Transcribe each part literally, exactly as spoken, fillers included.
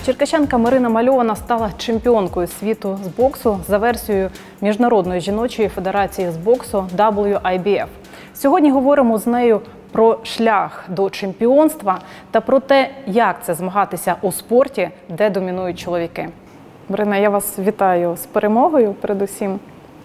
Черкащанка Марина Мальована стала чемпіонкою світу з боксу за версією Міжнародної жіночої федерації з боксу дабл ю ай бі еф. Сьогодні говоримо з нею про шлях до чемпіонства та про те, як це змагатися у спорті, де домінують чоловіки. Марина, я вас вітаю з перемогою передусім.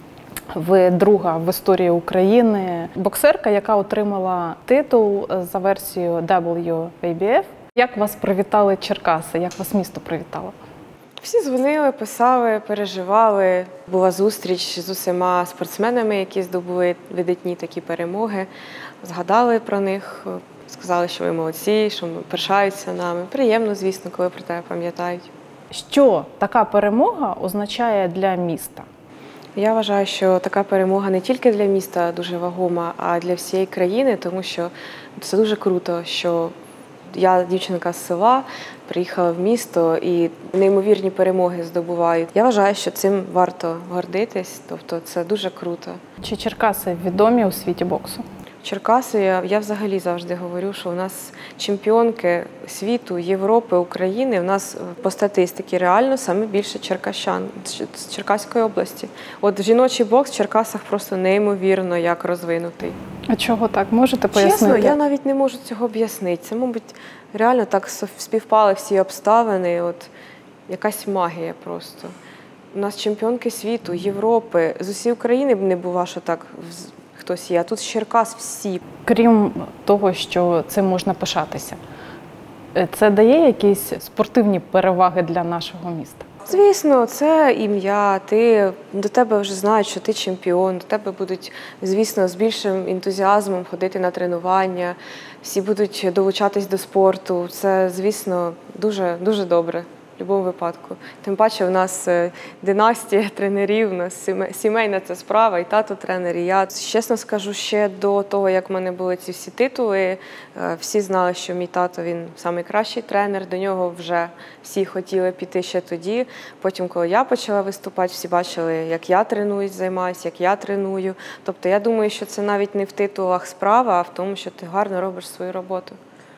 Ви друга в історії України боксерка, яка отримала титул за версією дабл ю ей бі еф. Як вас привітали Черкаси? Як вас місто привітало? Всі дзвонили, писали, переживали. Була зустріч з усіма спортсменами, які здобули видатні такі перемоги. Згадали про них, сказали, що ви молодці, що пишаються нами. Приємно, звісно, коли про тебе пам'ятають. Що така перемога означає для міста? Я вважаю, що така перемога не тільки для міста дуже вагома, а для всієї країни, тому що це дуже круто, що я, дівчинка з села, приїхала в місто і неймовірні перемоги здобувають. Я вважаю, що цим варто гордитись, тобто це дуже круто. Чи Черкаси відомі у світі боксу? Черкаси, я, я взагалі завжди говорю, що у нас чемпіонки світу, Європи, України, у нас по статистиці реально саме більше черкащан з Черкаської області. От жіночий бокс в Черкасах просто неймовірно як розвинутий. А чого так? Можете пояснити? Чесно, я навіть не можу цього об'яснити. Це, мабуть, реально так співпали всі обставини, от якась магія просто. У нас чемпіонки світу, Європи, з усієї України не бува, що так хтось є, а тут з Черкас всі. Крім того, що цим можна пишатися, це дає якісь спортивні переваги для нашого міста? Звісно, це ім'я, ти, до тебе вже знають, що ти чемпіон, до тебе будуть, звісно, з більшим ентузіазмом ходити на тренування, всі будуть долучатись до спорту. Це, звісно, дуже, дуже добре. В будь-якому випадку. Тим паче, у нас династія тренерів, у нас сімейна це справа, і тато тренер, і я. Чесно скажу, ще до того, як в мене були ці всі титули, всі знали, що мій тато, він найкращий тренер, до нього вже всі хотіли піти ще тоді. Потім, коли я почала виступати, всі бачили, як я тренуюсь, займаюся, як я треную. Тобто, я думаю, що це навіть не в титулах справа, а в тому, що ти гарно робиш свою роботу.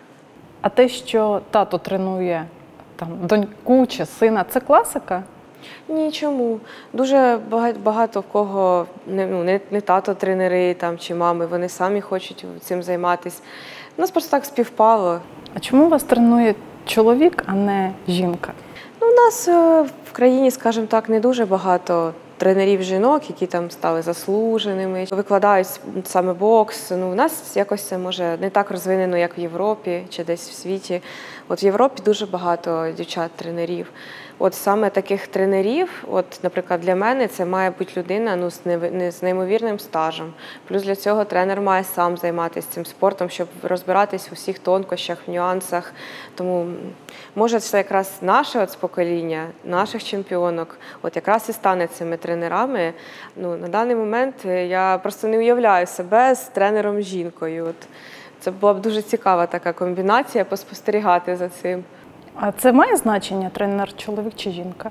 А те, що тато тренує там доньку чи сина, це класика? Ні, чому. Дуже багато, багато в кого не, ну, не, не тато-тренери там, чи мами, вони самі хочуть цим займатися. У нас просто так співпало. А чому вас тренує чоловік, а не жінка? Ну, у нас в країні, скажімо так, не дуже багато тренерів жінок, які там стали заслуженими, викладають саме бокс. Ну, у нас якось це, може, не так розвинено, як в Європі чи десь в світі. От в Європі дуже багато дівчат-тренерів. От саме таких тренерів, от, наприклад, для мене це має бути людина ну, з, не, з неймовірним стажем. Плюс для цього тренер має сам займатися цим спортом, щоб розбиратись у всіх тонкощах, в нюансах. Тому, може, це якраз наше от, покоління, наших чемпіонок, от якраз і стане цими тренерами. Ну, на даний момент я просто не уявляю себе з тренером-жінкою. От, це була б дуже цікава така комбінація, поспостерігати за цим. А це має значення, тренер чоловік чи жінка?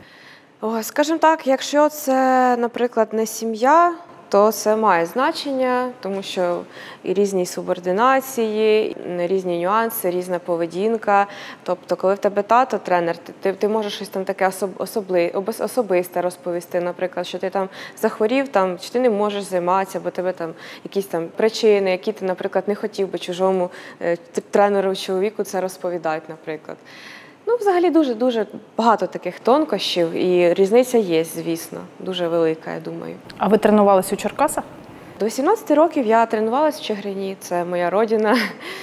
О, скажімо так, якщо це, наприклад, не сім'я, то це має значення, тому що і різні субординації, різні нюанси, різна поведінка. Тобто, коли в тебе тато тренер, ти, ти можеш щось там таке особли, особисте розповісти, наприклад, що ти там захворів, там, чи ти не можеш займатися, бо тебе там якісь там причини, які ти, наприклад, не хотів би чужому тренеру, чоловіку це розповідати, наприклад. Ну, взагалі, дуже-дуже багато таких тонкощів, і різниця є, звісно, дуже велика, я думаю. А ви тренувалися у Черкасах? До вісімнадцяти років я тренувалася в Чигирині, це моя родина.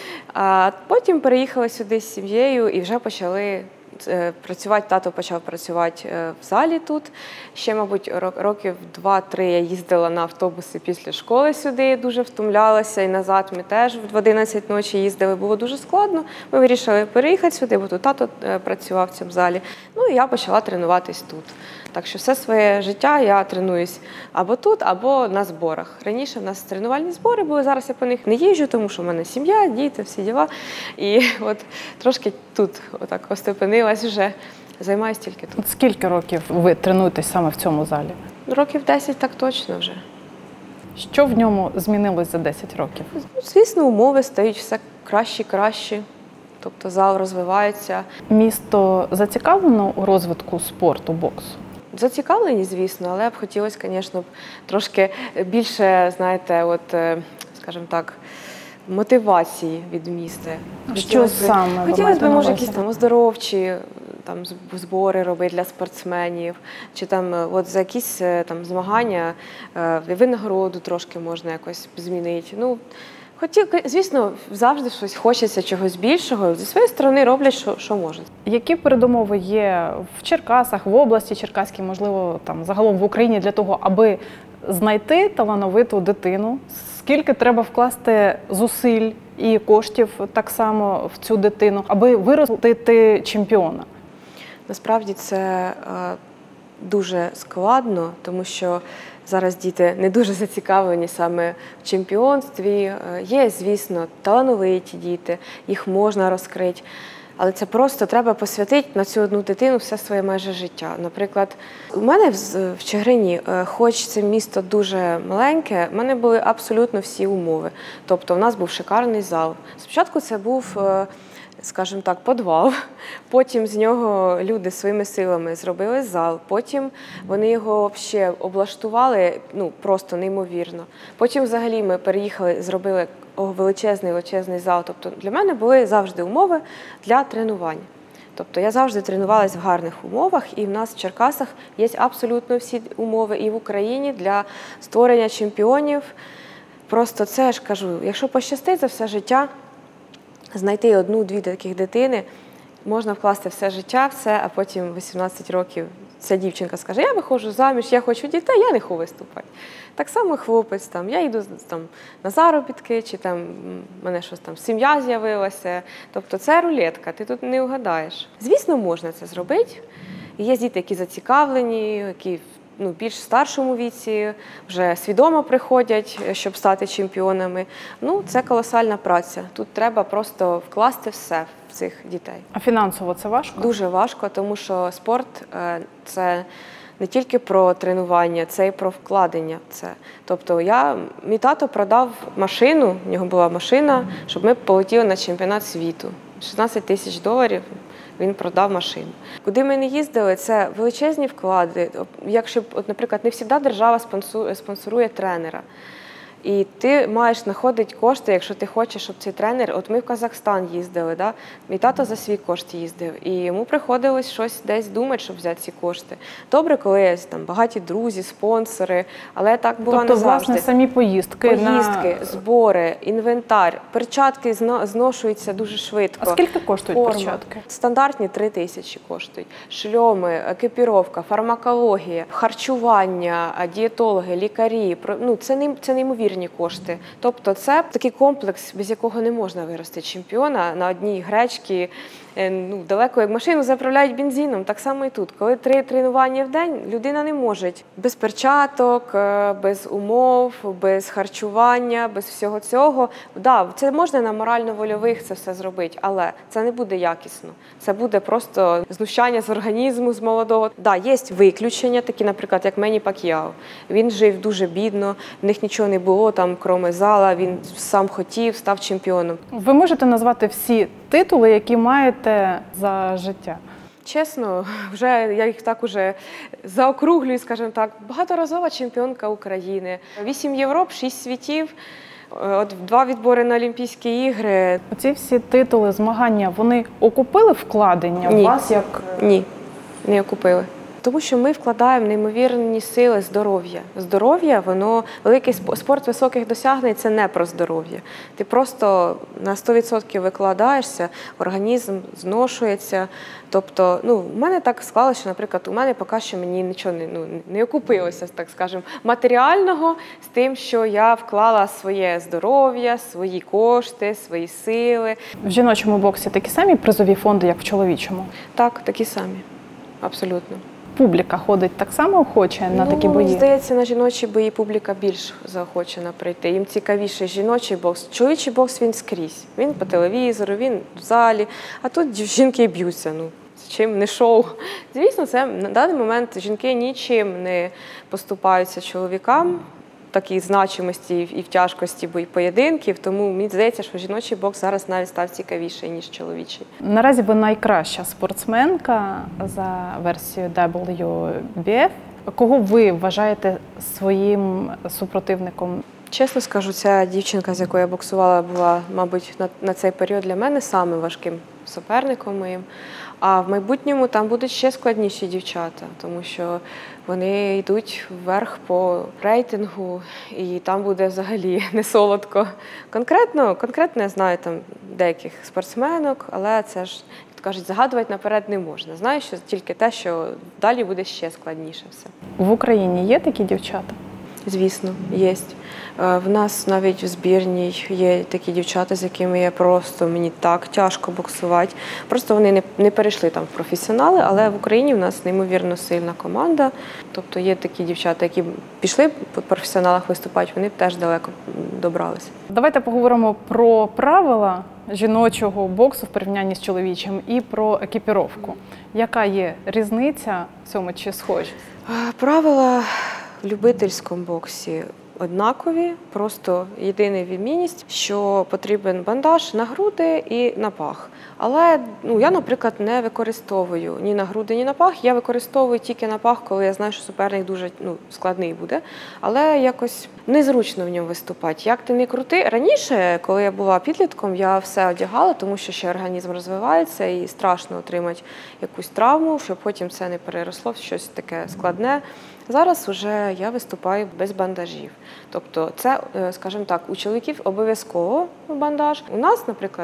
А потім переїхала сюди з сім'єю і вже почали працювати, тато почав працювати в залі тут. Ще, мабуть, років два-три я їздила на автобуси після школи сюди, дуже втомлялася, і назад ми теж в одинадцять ночі їздили, було дуже складно. Ми вирішили переїхати сюди, бо тут тато працював в цьому залі. Ну і я почала тренуватись тут. Так що все своє життя я тренуюсь або тут, або на зборах. Раніше в нас тренувальні збори були, зараз я по них не їжджу, тому що в мене сім'я, діти, всі діла. І от трошки тут отак остепенилась вже, займаюся тільки тут. Скільки років ви тренуєтесь саме в цьому залі? Років десять так точно вже. Що в ньому змінилось за десять років? Звісно, умови стають все краще і краще. тобто зал розвивається. Місто зацікавлено у розвитку спорту боксу? Зацікавлені, звісно, але б хотілося, звісно, трошки більше, знаєте, от, скажімо так, мотивації від міста. Що саме? Хотілося б, може, якісь там оздоровчі там, збори робити для спортсменів, чи там от за якісь там змагання винагороду трошки можна якось змінити. Ну, хотів, звісно, завжди щось хочеться чогось більшого. Зі своєї сторони роблять, що, що можуть. Які передумови є в Черкасах, в області Черкаській, можливо, там загалом в Україні для того, аби знайти талановиту дитину? Скільки треба вкласти зусиль і коштів так само в цю дитину, аби виростити чемпіона? Насправді це е, дуже складно, тому що зараз діти не дуже зацікавлені саме в чемпіонстві. Є, звісно, талановиті діти, їх можна розкрити, але це просто треба посвятити на цю одну дитину все своє майже життя. Наприклад, у мене в Чигирині, хоч це місто дуже маленьке, в мене були абсолютно всі умови. Тобто у нас був шикарний зал. Спочатку це був, скажімо так, підвал, потім з нього люди своїми силами зробили зал, потім вони його ще облаштували, ну, просто неймовірно. Потім взагалі ми переїхали, зробили величезний, величезний зал. Тобто для мене були завжди умови для тренування. Тобто я завжди тренувалася в гарних умовах, і в нас в Черкасах є абсолютно всі умови і в Україні для створення чемпіонів. Просто це, я ж кажу, якщо пощастить за все життя, знайти одну-дві таких дитини, можна вкласти все життя, все, а потім вісімнадцять років ця дівчинка скаже, я виходжу заміж, я хочу дітей, я не хочу виступати. Так само хлопець, там, я йду там, на заробітки, чи там в мене щось там, сім'я з'явилася. Тобто це рулетка, ти тут не угадаєш. Звісно, можна це зробити. Є діти, які зацікавлені, які ну, більш старшому віці, вже свідомо приходять, щоб стати чемпіонами. Ну, це колосальна праця. Тут треба просто вкласти все в цих дітей. А фінансово це важко? Дуже важко, тому що спорт – це не тільки про тренування, це і про вкладення в це. Тобто я, мій тато продав машину, в нього була машина, щоб ми полетіли на чемпіонат світу. шістнадцять тисяч доларів він продав машину. Куди ми не їздили, це величезні вклади. Якщо, от, наприклад, не завжди держава спонсорує тренера. І ти маєш знаходити кошти, якщо ти хочеш, щоб цей тренер… От ми в Казахстан їздили, да? Мій тато за свій кошт їздив, і йому приходилось щось десь думати, щоб взяти ці кошти. Добре, коли є там багаті друзі, спонсори, але так було тобто, не завжди. Тобто, власне, самі поїздки? Поїздки, на... збори, інвентар, перчатки зношуються дуже швидко. А скільки коштують Форма. перчатки? Стандартні три тисячі коштують. Шльоми, екіпіровка, фармакологія, харчування, дієтологи, лікарі. Ну, це, не, це неймовірно. Кошти. Тобто це такий комплекс, без якого не можна вирости чемпіона на одній гречці. Ну, далеко, як машину заправляють бензином, так само і тут. Коли три тренування в день, людина не може без перчаток, без умов, без харчування, без всього цього. Да, це можна на морально-вольових це все зробити, але це не буде якісно. Це буде просто знущання з організму, з молодого. Да, є виключення, такі, наприклад, як Мені Пак'яо. Він жив дуже бідно, в них нічого не було, там, крім зала, він сам хотів, став чемпіоном. Ви можете назвати всі титули, які маєте за життя? Чесно, вже я їх так уже заокруглюю, скажімо так. Багаторазова чемпіонка України. Вісім Європ, шість світів, от два відбори на Олімпійські ігри. Оці всі титули, змагання, вони окупили вкладення Ні. у вас як… Ні, не окупили. Тому що ми вкладаємо неймовірні сили здоров'я. Здоров'я, воно, великий спорт високих досягнень – це не про здоров'я. Ти просто на сто відсотків викладаєшся, організм зношується. Тобто, ну, в мене так склалося, що, наприклад, у мене поки що мені нічого не, ну, не окупилося, так скажемо, матеріального з тим, що я вклала своє здоров'я, свої кошти, свої сили. В жіночому боксі такі самі призові фонди, як в чоловічому? Так, такі самі. Абсолютно. Публіка ходить так само охоче на ну, такі бої? Мені здається, на жіночі бої публіка більш заохочена прийти. Їм цікавіше жіночий бокс. Чоловічий бокс він скрізь. Він по телевізору, він в залі. А тут жінки б'ються. Ну, чим не шоу. Звісно, це на даний момент жінки нічим не поступаються чоловікам. такій значимості і в тяжкості поєдинків, тому мені здається, що жіночий бокс зараз навіть став цікавіший, ніж чоловічий. Наразі ви найкраща спортсменка за версією дабл ю бі еф. Кого ви вважаєте своїм супротивником? Чесно скажу, ця дівчинка, з якою я боксувала, була, мабуть, на, на цей період для мене самим важким суперником моїм. А в майбутньому там будуть ще складніші дівчата, тому що вони йдуть вверх по рейтингу, і там буде взагалі не солодко. Конкретно, конкретно я знаю там деяких спортсменок, але це ж, як кажуть, загадувати наперед не можна. Знаю, що тільки те, що далі буде ще складніше все. В Україні є такі дівчата? Звісно, є. В нас навіть в збірній є такі дівчата, з якими я просто, мені так тяжко боксувати. Просто вони не, не перейшли там в професіонали, але в Україні в нас неймовірно сильна команда. Тобто є такі дівчата, які пішли по професіоналах виступати, вони б теж далеко добралися. Давайте поговоримо про правила жіночого боксу в порівнянні з чоловічим і про екіпіровку. Яка є різниця в цьому чи схожість? Правила в любительському боксі однакові, просто єдина відмінність, що потрібен бандаж на груди і на пах. Але ну, я, наприклад, не використовую ні на груди, ні на пах. Я використовую тільки на пах, коли я знаю, що суперник дуже ну, складний буде. Але якось незручно в ньому виступати. Як ти не крути. Раніше, коли я була підлітком, я все одягала, тому що ще організм розвивається і страшно отримати якусь травму, щоб потім це не переросло в щось таке складне. Зараз вже я виступаю без бандажів. Тобто це, скажімо так, у чоловіків обов'язково бандаж. У нас, наприклад,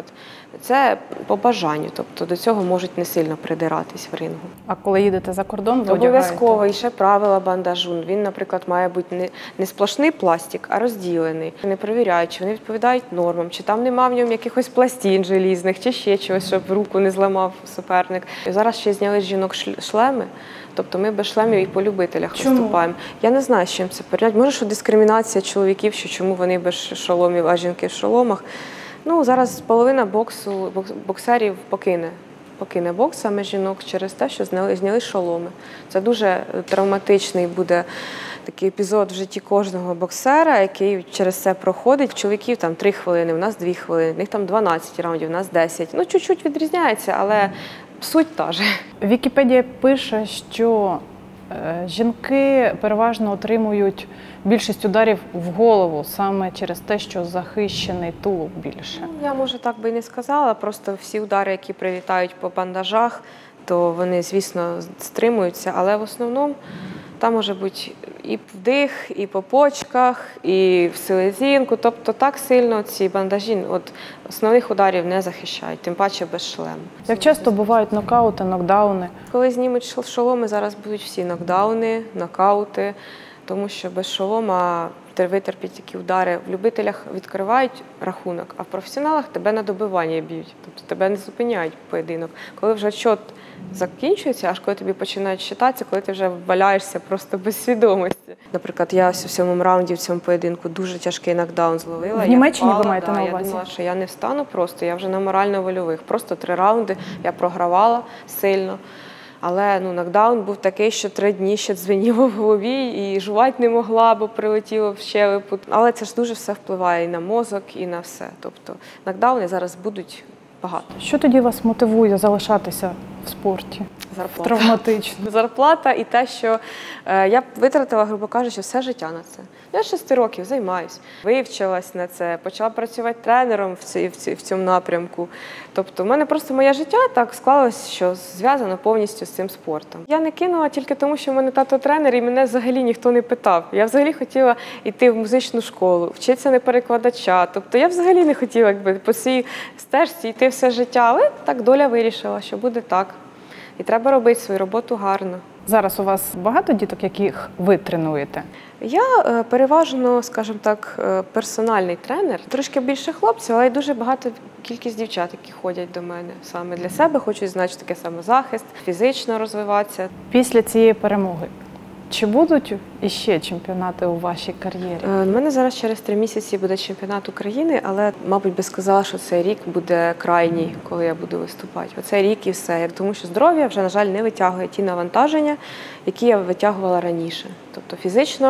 це по бажанню, тобто до цього можуть не сильно придиратись в рингу. А коли їдете за кордон, ви обов'язково, одягаєте? і ще правила бандажу. Він, наприклад, має бути не, не сплошний пластик, а розділений. Не перевіряють, чи вони відповідають нормам, чи там нема в ньому якихось пластин желізних, чи ще чогось, щоб руку не зламав суперник. І зараз ще зняли з жінок шлеми. Тобто ми без шлемів і по любителях Чому? виступаємо. Я не знаю, з чим це порівняти. Може, що дискримінація чоловіків, що чому вони без шоломів, а жінки в шоломах. Ну, зараз половина боксу, боксерів покине. Покине бокс саме жінок через те, що зняли, зняли шоломи. Це дуже травматичний буде такий епізод в житті кожного боксера, який через це проходить. Чоловіків там три хвилини, у нас дві хвилини, в них там дванадцять раундів, у нас десять. Ну, чуть-чуть відрізняється, але суть та ж. Вікіпедія пише, що е, жінки переважно отримують більшість ударів в голову саме через те, що захищений тулуб більше. Ну, я, може, так би і не сказала, просто всі удари, які прилітають по бандажах, то вони, звісно, стримуються, але в основному там може бути і вдих, і по почках, і в селезінку. Тобто так сильно ці бандажі от, основних ударів не захищають, тим паче без шлему. Як часто бувають нокаути, нокдауни? Коли знімуть шоломи, зараз будуть всі нокдауни, нокаути, тому що без шолома витерпіть такі удари. В любителях відкривають рахунок, а в професіоналах тебе на добивання б'ють. Тобто тебе не зупиняють поєдинок. Коли вже счет закінчується, аж коли тобі починають считатися, коли ти вже валяєшся просто без свідомості. Наприклад, я ось у сьомому раунді в цьому поєдинку дуже тяжкий нокдаун зловила. В Німеччині я ви впала, маєте да, на я увазі? думала, що я не встану просто, я вже на морально-вольових. Просто три раунди я програвала сильно. Але ну, нокдаун був такий, що три дні ще дзвеніло в голові і жувати не могла, бо прилетіло в щелепу. Але це ж дуже все впливає і на мозок, і на все. Тобто нокдауни зараз будуть багато. Що тоді вас мотивує залишатися в спорті? Зарплата. Травматично. Зарплата і те, що е, я витратила, грубо кажучи, все життя на це. Я шести років займаюсь, вивчилась на це, почала працювати тренером в, ці, в, ці, в цьому напрямку. Тобто в мене просто моє життя так склалось, що зв'язано повністю з цим спортом. Я не кинула тільки тому, що в мене тато тренер і мене взагалі ніхто не питав. Я взагалі хотіла йти в музичну школу, вчитися на перекладача. Тобто я взагалі не хотіла якби, по цій стежці йти все життя, але так доля вирішила, що буде так. І треба робити свою роботу гарно. Зараз у вас багато діток, яких ви тренуєте? Я е, переважно, скажімо так, е, персональний тренер. Трошки більше хлопців, але й дуже багато кількість дівчат, які ходять до мене. Саме для себе хочуть знати, що таке самозахист, фізично розвиватися. Після цієї перемоги чи будуть іще чемпіонати у вашій кар'єрі? У мене зараз через три місяці буде чемпіонат України, але, мабуть, би сказала, що цей рік буде крайній, коли я буду виступати. Оцей рік і все. Тому що здоров'я вже, на жаль, не витягує ті навантаження, які я витягувала раніше. Тобто фізично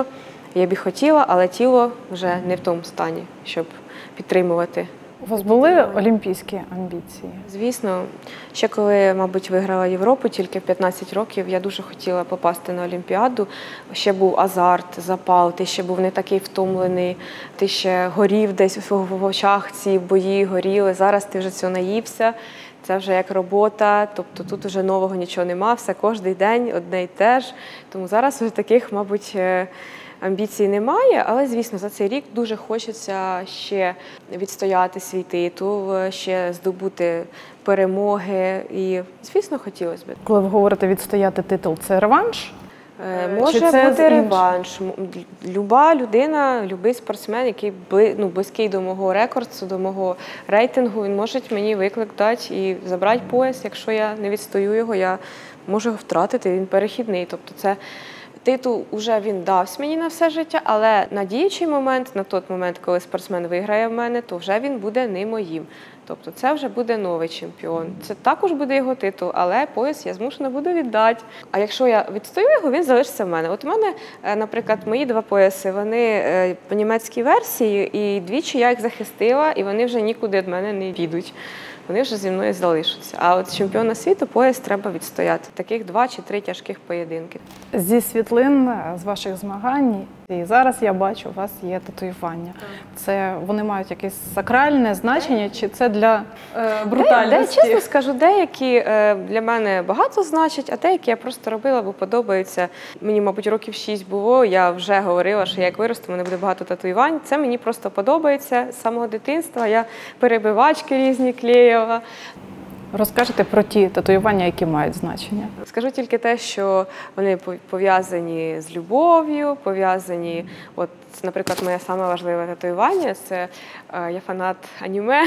Я б і хотіла, але тіло вже не в тому стані, щоб підтримувати. У вас були олімпійські амбіції? Звісно, ще коли, мабуть, виграла Європу, тільки в п'ятнадцять років, я дуже хотіла попасти на Олімпіаду. Ще був азарт, запал, ти ще був не такий втомлений, ти ще горів десь в очах, ці бої горіли. Зараз ти вже цього наївся, це вже як робота, тобто тут вже нового нічого нема, все кожен день одне й те ж. Тому зараз вже таких, мабуть, амбіцій немає, але, звісно, за цей рік дуже хочеться ще відстояти свій титул, ще здобути перемоги і, звісно, хотілося б. Коли ви говорите відстояти титул, це реванш? Може Чи це бути реванш. Люба людина, любий спортсмен, який ну, близький до мого рекорду, до мого рейтингу, він може мені виклик дати і забрати пояс. Якщо я не відстою його, я можу його втратити, він перехідний. Тобто це титул вже він дався мені на все життя, але на діючий момент, на той момент, коли спортсмен виграє в мене, то вже він буде не моїм. Тобто це вже буде новий чемпіон. Це також буде його титул, але пояс я змушена буду віддати. А якщо я відстою його, він залишиться в мене. От у мене, наприклад, мої два пояси, вони по німецькій версії, і двічі я їх захистила, і вони вже нікуди від мене не підуть. Вони вже зі мною залишаться. А от чемпіона світу пояс треба відстояти. Таких два чи три тяжких поєдинки. Зі світлин з ваших змагань, і зараз я бачу, у вас є татуювання. Це вони мають якесь сакральне значення, чи це для е, брутальності? Де, де, чесно скажу, деякі е, для мене багато значать, а деякі я просто робила, бо подобаються. Мені, мабуть, років шість було, я вже говорила, що як виросту, в мене буде багато татуювань. Це мені просто подобається. З самого дитинства я перебивачки різні клеїла. Розкажете про ті татуювання, які мають значення. Скажу тільки те, що вони пов'язані з любов'ю, пов'язані, от, наприклад, моє саме важливе татуювання – це е, я фанат аніме,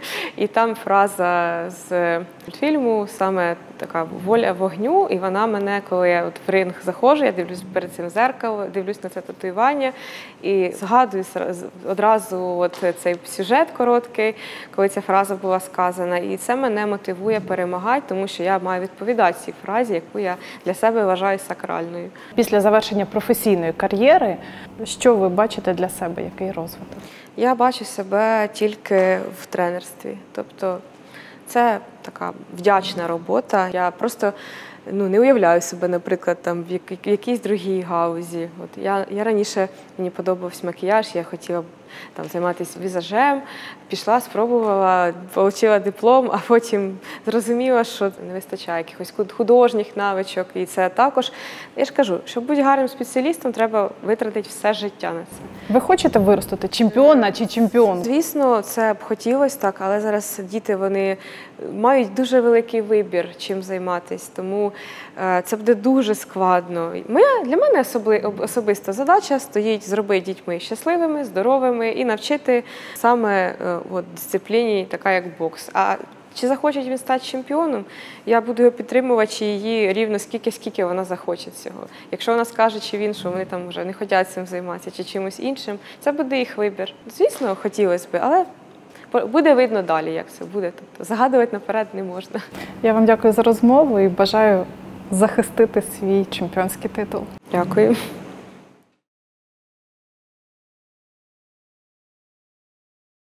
і там фраза з мультфільму, саме така «Воля вогню», і вона мене, коли я от в ринг заходжу, я дивлюсь перед цим зеркало, дивлюсь на це татуювання і згадую одразу от цей сюжет короткий, коли ця фраза була сказана, і це мене мотивує перемагати, тому що я маю відповідати цій фразі, яку я для себе вважаю сакральною. Після завершення професійної кар'єри, що ви бачите для себе, який розвиток? Я бачу себе тільки в тренерстві. Тобто це така вдячна робота. Я просто ну, не уявляю себе, наприклад, там, в якійсь другій гаузі. От я, я раніше, мені подобався макіяж, я хотіла там, займатися візажем, пішла, спробувала, отримала диплом, а потім зрозуміла, що не вистачає якихось художніх навичок. І це також, я ж кажу, щоб бути гарним спеціалістом, треба витратити все життя на це. Ви хочете виростити чемпіона чи чемпіонку? Звісно, це б хотілося так, але зараз діти, вони мають дуже великий вибір, чим займатися, тому це буде дуже складно. Моя, для мене особли, особиста задача стоїть зробити дітьми щасливими, здоровими і навчити саме от, дисципліні, така як бокс. А чи захоче він стати чемпіоном, я буду його підтримувати її рівно скільки, скільки вона захоче цього. Якщо вона скаже, чи він, що вони там вже не хочуть цим займатися, чи чимось іншим, це буде їх вибір. Звісно, хотілося б, але буде видно далі, як це буде. Тобто загадувати наперед не можна. Я вам дякую за розмову і бажаю захистити свій чемпіонський титул. Дякую.